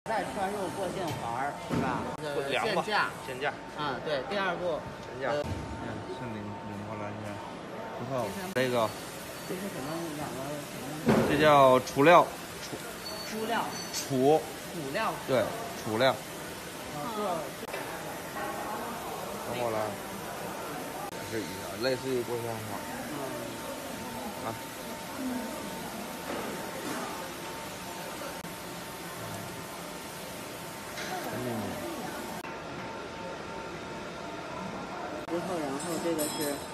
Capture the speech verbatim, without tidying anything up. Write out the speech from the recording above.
再穿入过线环是吧？呃， 量吧限价， 限价。 啊，对，第二步限价。 呃， 嗯，是拧拧过来一下，不错。 这个， 这是什么两个什么？ 这叫储料，储猪料、 储辅料。 对，储料。 做。 等会儿来，是一样，类似于过线环。 嗯。 啊。 之后，然后这个是。